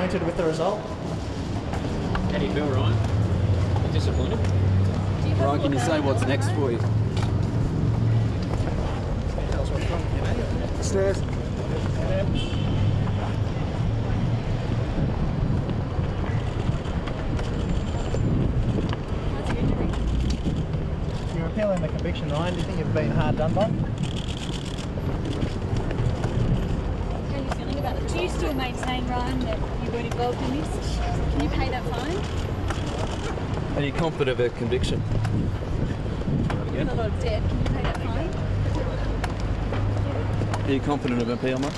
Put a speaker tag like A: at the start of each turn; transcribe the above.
A: disappointed with the result?
B: How do you feel, Ryan? Disappointed?
C: Ryan, can you say what's next for you?
A: Tell us what's wrong,
C: Stairs.
A: You're appealing the conviction, Ryan. Do you think you've been hard done by?
D: How are you feeling about it? Do you still maintain, Ryan, that you weren't involved in this? Can you pay that fine?
C: Are you confident of a conviction?
D: You're in a lot of debt. Can you pay that fine?
C: Are you confident of appeal, mate?